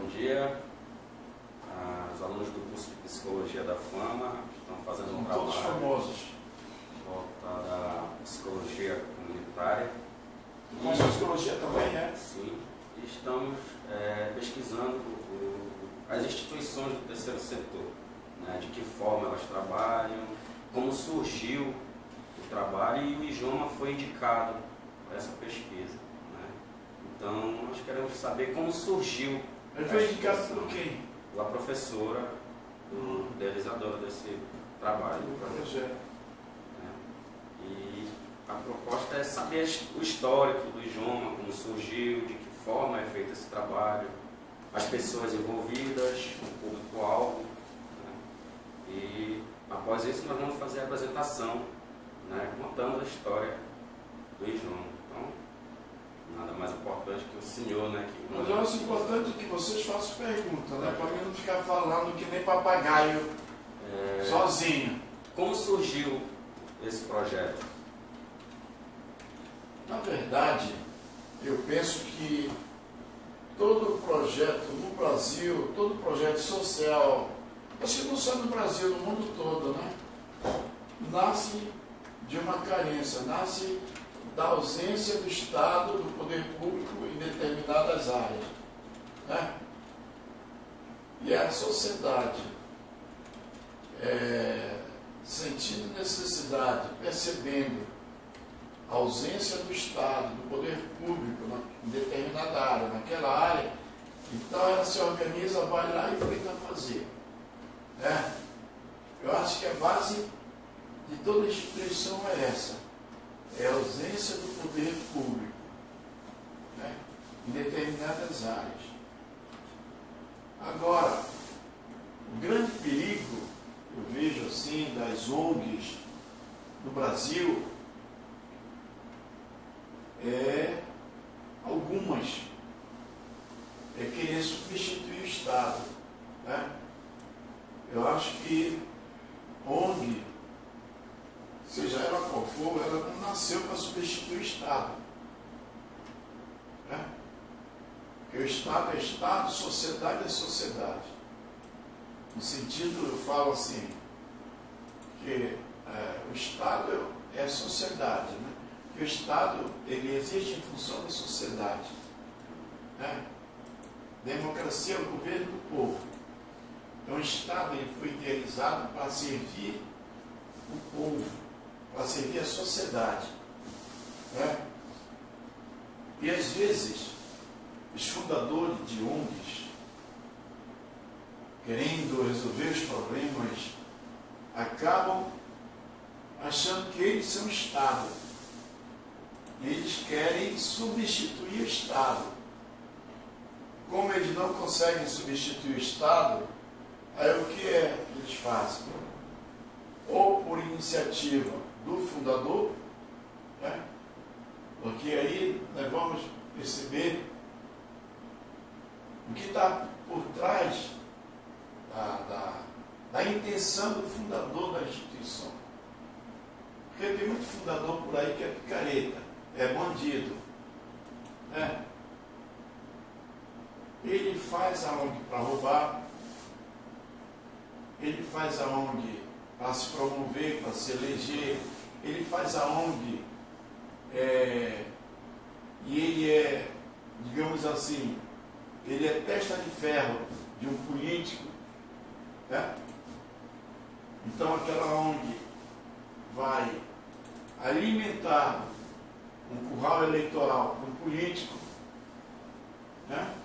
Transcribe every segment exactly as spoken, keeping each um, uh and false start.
bom dia. Os alunos do curso de Psicologia da Fama estão fazendo um trabalho todos famosos voltado à psicologia comunitária. Mas a psicologia também é? Sim. E estamos é, pesquisando o, as instituições do terceiro setor, né, de que forma elas trabalham, como surgiu o trabalho, e o IJOMA foi indicado para essa pesquisa. Né? Então, nós queremos saber como surgiu. Ele foi indicado por quem? Pela professora, do, idealizadora desse trabalho. Do projeto. É. E a proposta é saber o histórico do IJOMA, como surgiu, de que forma é feito esse trabalho, as pessoas envolvidas, o público-alvo. Né? E após isso nós vamos fazer a apresentação, né, contando a história do IJOMA. Então, nada mais importante que o senhor, né? Que Mas eu acho importante que vocês façam perguntas, né? Para mim não ficar falando que nem papagaio, é... sozinho. Como surgiu esse projeto? Na verdade, eu penso que todo projeto no Brasil, todo projeto social, acho que não só no Brasil, no mundo todo, né? Nasce de uma carência, nasce da ausência do Estado, do poder público em determinadas áreas. Né? E a sociedade, é, sentindo necessidade, percebendo a ausência do Estado, do poder público na, em determinada área, naquela área, então ela se organiza, vai lá e tenta fazer. Né? Eu acho que a base de toda instituição é essa. É a ausência do poder público, né, em determinadas áreas. Agora, o grande perigo, eu vejo assim, das O N Gs no Brasil, é algumas, é querer substituir o Estado. Né? Eu acho que O N G, seja ela qual for, ela não nasceu para substituir o Estado. Né? Porque o Estado é Estado, sociedade é sociedade. No sentido, eu falo assim, que é, o Estado é a sociedade, né? Que o Estado, ele existe em função da sociedade. Né? Democracia é o governo do povo. Então o Estado, ele foi idealizado para servir o povo, para servir a sociedade. Né? E às vezes, os fundadores de O N Gs, querendo resolver os problemas, acabam achando que eles são o Estado. E eles querem substituir o Estado. Como eles não conseguem substituir o Estado, aí o que é que eles fazem? Ou por iniciativa do fundador, né? Porque aí nós vamos perceber o que está por trás da, da, da intenção do fundador da instituição. Porque tem muito fundador por aí que é picareta, é bandido. Né? Ele faz a O N G para roubar, ele faz a O N G para se promover, para se eleger, ele faz a O N G é, e ele é, digamos assim, ele é testa de ferro de um político. Né? Então aquela O N G vai alimentar um curral eleitoral para um político. Né?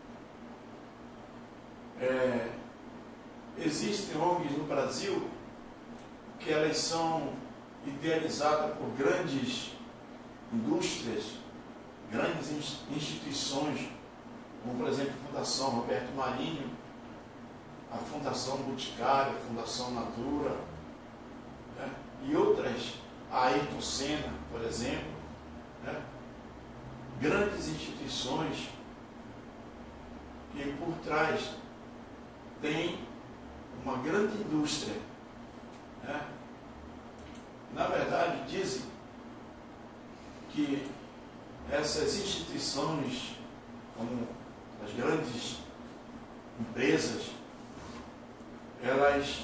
É, existem O N Gs no Brasil que elas são idealizadas por grandes indústrias, grandes instituições, como por exemplo a Fundação Roberto Marinho, a Fundação Boticário, a Fundação Natura, né? E outras, a Ayrton Senna, por exemplo, né? Grandes instituições que por trás tem uma grande indústria. Né? Na verdade, dizem que essas instituições, como as grandes empresas, elas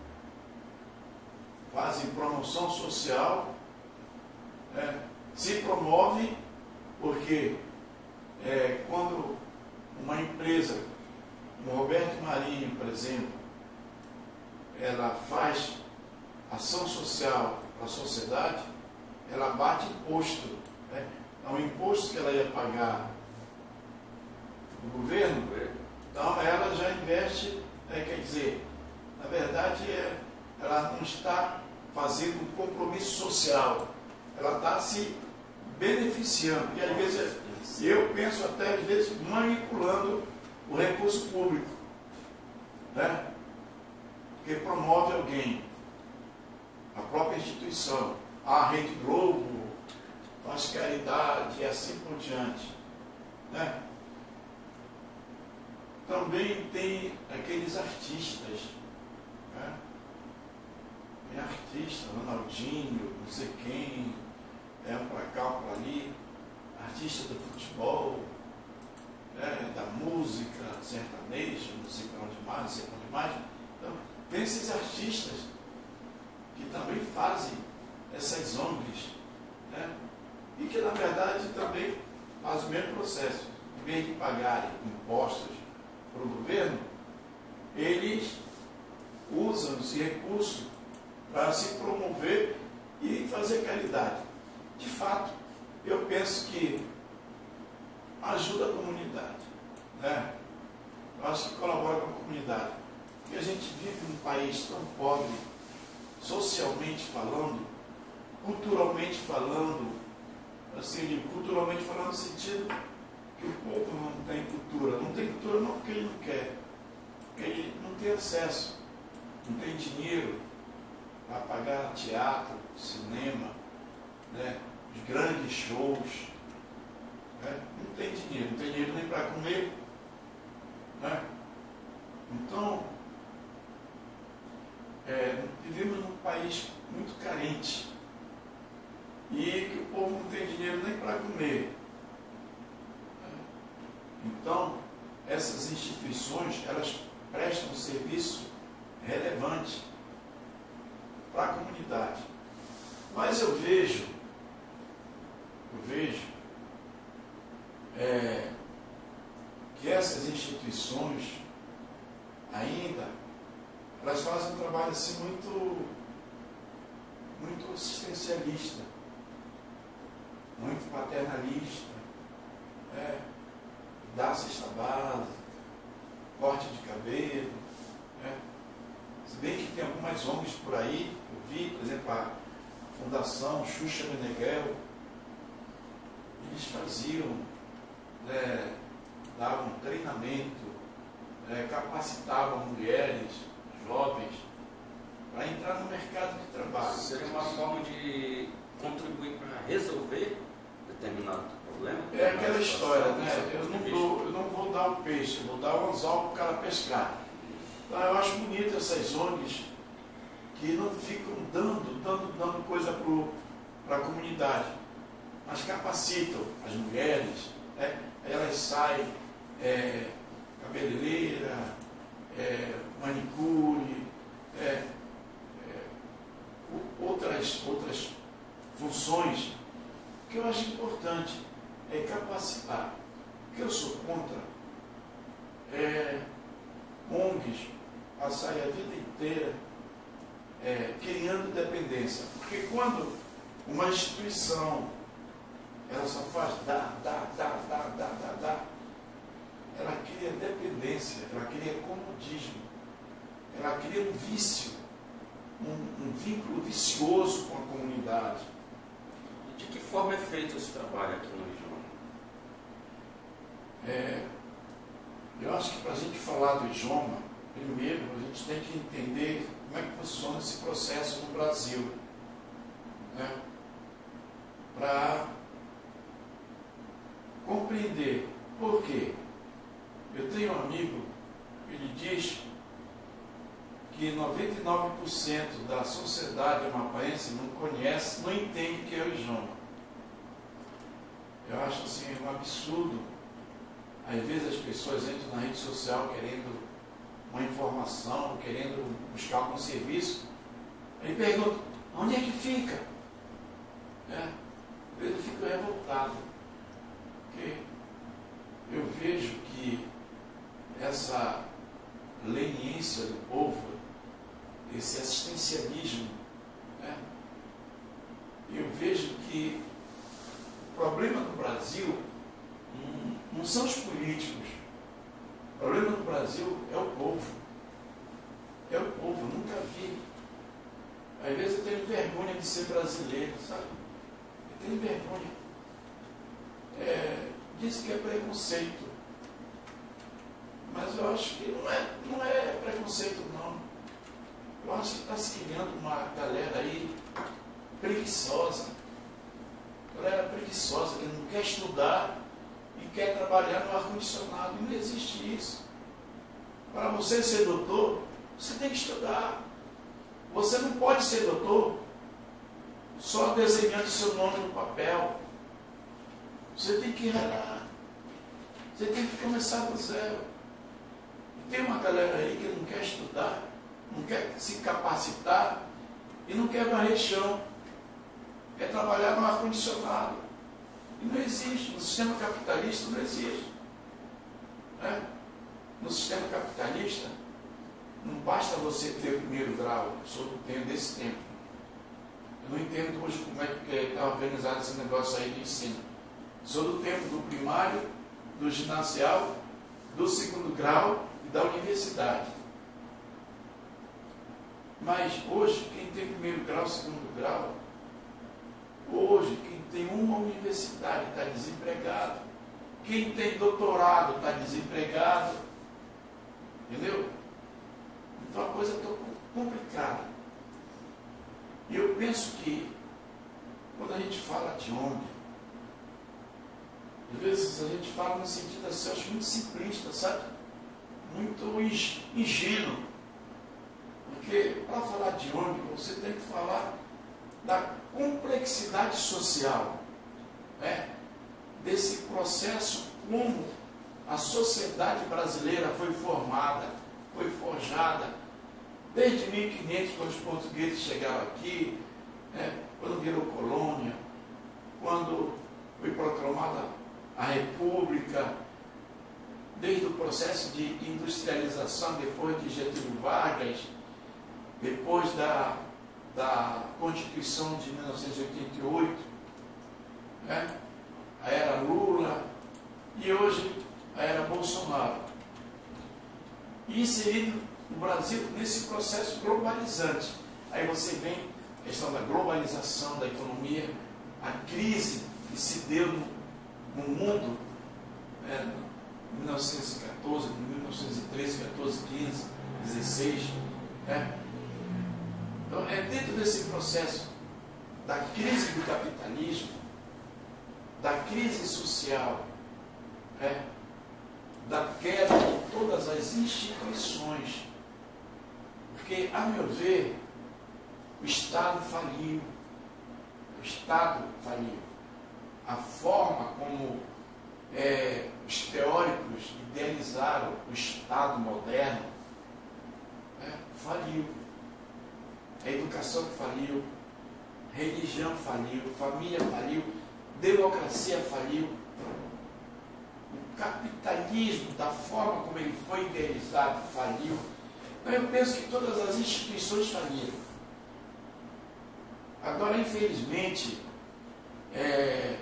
fazem promoção social, né? Se promove porque é, quando uma empresa, como Roberto Marinho, por exemplo, ela faz ação social para a sociedade, ela bate imposto, né? É um imposto que ela ia pagar no governo, então ela já investe, né? Quer dizer, na verdade, é, ela não está fazendo um compromisso social, ela está se beneficiando, e às vezes, eu penso até às vezes, manipulando o recurso público, né? Que promove alguém, a própria instituição, a Rede Globo, faz caridade e assim por diante, né? Também tem aqueles artistas, né? Tem artista, Ronaldinho, não sei quem, é um para cá, um para ali, artista do futebol, né? Da música, sertanejo, não sei para onde mais, não sei para onde mais. Então, tem esses artistas que também fazem essas O N Gs, né? E que na verdade também fazem o mesmo processo. Em vez de pagarem impostos para o governo, eles usam esse recurso para se promover e fazer caridade. De fato, eu penso que ajuda a comunidade, né? Eu acho que colabora com a comunidade. Porque a gente vive num país tão pobre, socialmente falando, culturalmente falando, assim, culturalmente falando no sentido que o povo não tem cultura. Não tem cultura não porque ele não quer, porque ele não tem acesso, não tem dinheiro para pagar teatro, cinema, né, os grandes shows, né? Não tem dinheiro, não tem dinheiro nem para comer, né? Então, é, vivemos num país muito carente e que o povo não tem dinheiro nem para comer. Então, essas instituições, elas prestam um serviço relevante para a comunidade. Mas eu vejo, eu vejo é, que essas instituições ainda, elas fazem um trabalho assim muito, muito assistencialista, muito paternalista, é, dá cesta básica, corte de cabelo, né? Se bem que tem algumas O N Gs por aí, eu vi, por exemplo, a Fundação Xuxa Meneghel, eles faziam, né, davam treinamento, né, capacitavam mulheres, jovens, para entrar no mercado de trabalho. Seria uma forma de contribuir para resolver determinado problema? É aquela história, né? Eu não, dou, eu não vou dar o peixe, eu vou dar o anzol para o cara pescar. Então, eu acho bonito essas O N Gs que não ficam dando, dando, dando coisa para a comunidade, mas capacitam as mulheres, né? Elas saem é, cabeleireira, é, manicure, é, é, outras, outras funções que eu acho importante é capacitar. O que eu sou contra é O N Gs passarem a vida inteira é, criando dependência. Porque quando uma instituição ela só faz dar, dar, dar, dar, dar, dar, dar, ela cria dependência, ela cria comodismo, ela cria um vício, um, um vínculo vicioso com a comunidade. De que forma é feito esse trabalho aqui no Ijoma? É, eu acho que para a gente falar do Ijoma, primeiro a gente tem que entender como é que funciona esse processo no Brasil, né? Para compreender por quê. Eu tenho um amigo, ele diz que noventa e nove por cento da sociedade amapaense não conhece, não entende o que é o Ijoma. Eu acho assim um absurdo. Às vezes as pessoas entram na rede social querendo uma informação, querendo buscar algum serviço, ele pergunta, onde é que fica? É, eu fico revoltado, porque eu vejo que essa leniência do povo, esse assistencialismo, né? Eu vejo que o problema do Brasil não, não são os políticos, o problema do Brasil é o povo, é o povo, eu nunca vi. Às vezes eu tenho vergonha de ser brasileiro, sabe? Eu tenho vergonha. É, diz que é preconceito, mas eu acho que não é, não é preconceito, não. Eu acho que está se criando uma galera aí preguiçosa, galera preguiçosa que não quer estudar e quer trabalhar no ar-condicionado. E não existe isso. Para você ser doutor, você tem que estudar. Você não pode ser doutor só desenhando seu nome no papel. Você tem que ralar. Você tem que começar do zero. E tem uma galera aí que não quer estudar, não quer se capacitar e não quer varrer chão. Quer trabalhar no ar-condicionado. E não existe. No sistema capitalista não existe. Né? No sistema capitalista, não basta você ter o primeiro grau. Eu sou do tempo desse tempo. Eu não entendo hoje como é que está organizado esse negócio aí de ensino. Sou do tempo do primário, do ginasial, do segundo grau e da universidade. Mas hoje, quem tem primeiro grau, segundo grau, hoje, quem tem uma universidade está desempregado. Quem tem doutorado está desempregado. Entendeu? Então a coisa está complicada. E eu penso que, quando a gente fala de ONG, às vezes a gente fala no sentido assim, eu acho muito simplista, sabe? Muito ingênuo. Porque para falar de ONG, você tem que falar da complexidade social, né? Desse processo, como a sociedade brasileira foi formada, foi forjada, desde mil e quinhentos, quando os portugueses chegaram aqui, né? Quando virou colônia, quando foi proclamada a República, desde o processo de industrialização, depois de Getúlio Vargas, depois da, da Constituição de mil novecentos e oitenta e oito, né? A era Lula, e hoje a era Bolsonaro. E inserido o Brasil nesse processo globalizante. Aí você vem a questão da globalização da economia, a crise que se deu no, no mundo, né, em mil novecentos e quatorze, mil novecentos e treze, quatorze, quinze, dezesseis. Né? Então, é dentro desse processo da crise do capitalismo, da crise social, né, da queda de todas as instituições. Porque, a meu ver, o Estado faliu. O Estado faliu. A forma como é, os teóricos idealizaram o Estado moderno, né, faliu. A educação faliu, a religião faliu, a família faliu, a democracia faliu. O capitalismo, da forma como ele foi idealizado, faliu. Então eu penso que todas as instituições faliram. Agora, infelizmente, é,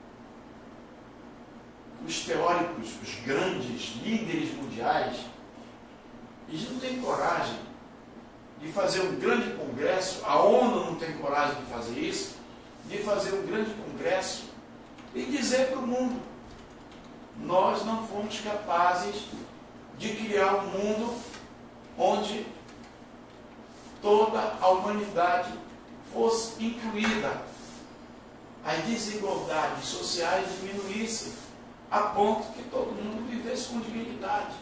os teóricos, os grandes líderes mundiais, eles não têm coragem de fazer um grande congresso, a ONU não tem coragem de fazer isso, de fazer um grande congresso e dizer para o mundo: nós não fomos capazes de criar um mundo onde toda a humanidade fosse incluída, as desigualdades sociais diminuíssem, a ponto que todo mundo vivesse com dignidade.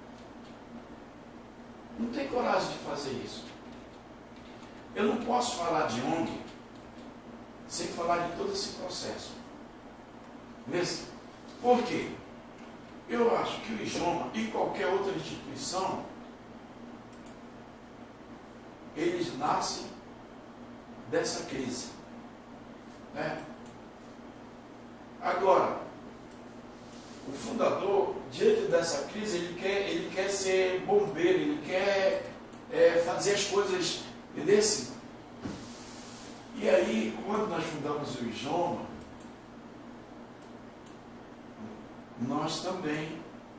Não tem coragem de fazer isso. Eu não posso falar de ONG sem falar de todo esse processo. Mesmo? Por quê? Eu acho que o IJOMA e qualquer outra instituição eles nascem dessa crise, né? Agora, o fundador, diante dessa crise, ele quer, ele quer ser bombeiro, ele quer é, fazer as coisas desse. E aí, quando nós fundamos o IJOMA, nós também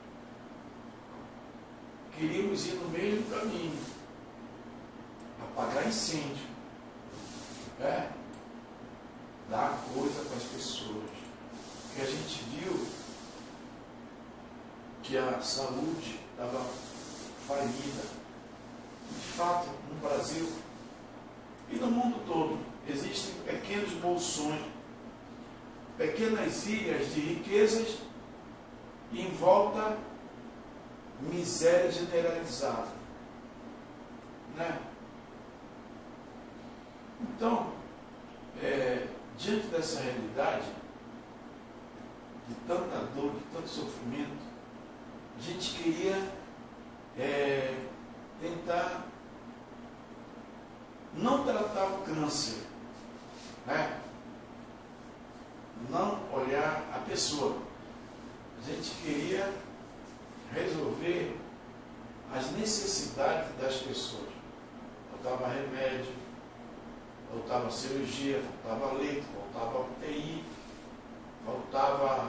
queríamos ir no mesmo caminho, apagar incêndio, né? Dar coisa para as pessoas. Porque a gente viu que a saúde estava falida. De fato, no Brasil e no mundo todo, existem pequenos bolsões, pequenas ilhas de riquezas e em volta miséria generalizada, né? Então, é, diante dessa realidade, de tanta dor, de tanto sofrimento, a gente queria é, tentar não tratar o câncer, né? Não olhar a pessoa. A gente queria resolver as necessidades das pessoas. Faltava remédio, faltava cirurgia, faltava leito, faltava U T I, faltava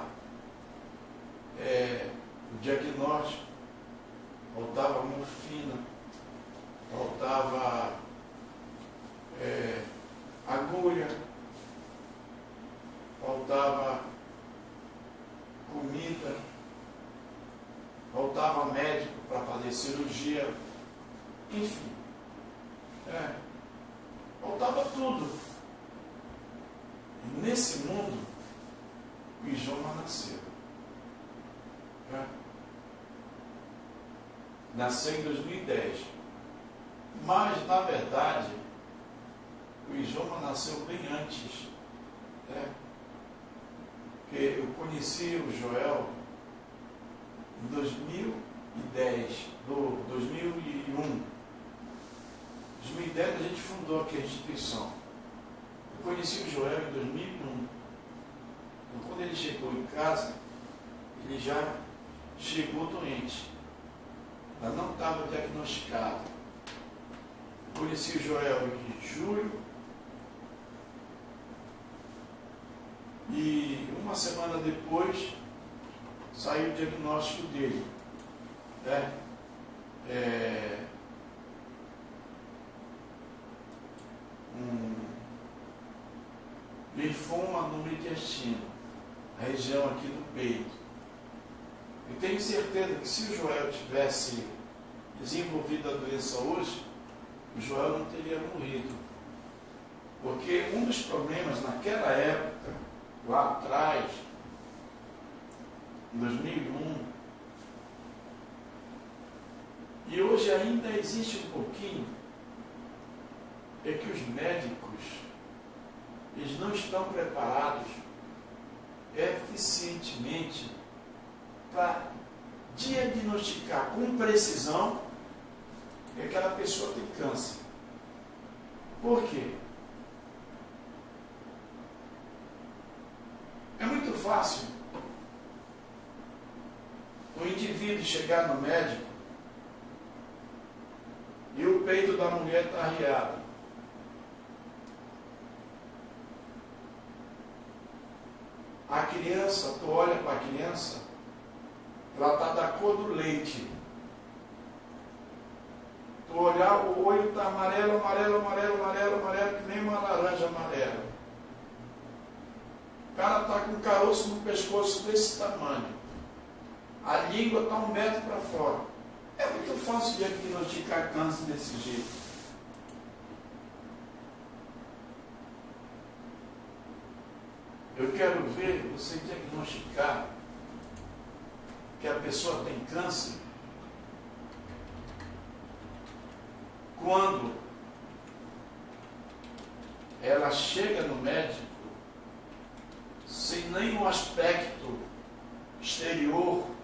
é, o diagnóstico, faltava morfina, faltava é, agulha, faltava comida, faltava médico para fazer cirurgia, enfim, é, faltava tudo. E nesse mundo, o IJOMA nasceu. É. Nasceu em dois mil e dez. Mas, na verdade, o IJOMA nasceu bem antes. É. Porque eu conheci o Joel em dois mil e dez, do dois mil e um. Em dois mil e dez a gente fundou aqui a instituição. Eu conheci o Joel em dois mil e um. Então, quando ele chegou em casa, ele já chegou doente. Mas não estava diagnosticado. Eu conheci o Joel em julho. E uma semana depois saiu o diagnóstico dele, né? É, um linfoma no intestino, a região aqui do peito. Eu tenho certeza que se o Joel tivesse desenvolvido a doença hoje, o Joel não teria morrido. Porque um dos problemas naquela época, lá atrás, em dois mil e um, e hoje ainda existe um pouquinho, é que os médicos, eles não estão preparados eficientemente para diagnosticar com precisão que aquela pessoa tem câncer. Por quê? É muito fácil o indivíduo chegar no médico e o peito da mulher está arriado. A criança, tu olha para a criança, ela está da cor do leite. Tu olhar, o olho está amarelo, amarelo, amarelo, amarelo, amarelo, que nem uma laranja amarela. O cara está com um caroço no pescoço desse tamanho. A língua está um metro para fora. É muito fácil diagnosticar câncer desse jeito. Eu quero ver você diagnosticar que a pessoa tem câncer quando ela chega no médico sem nenhum aspecto exterior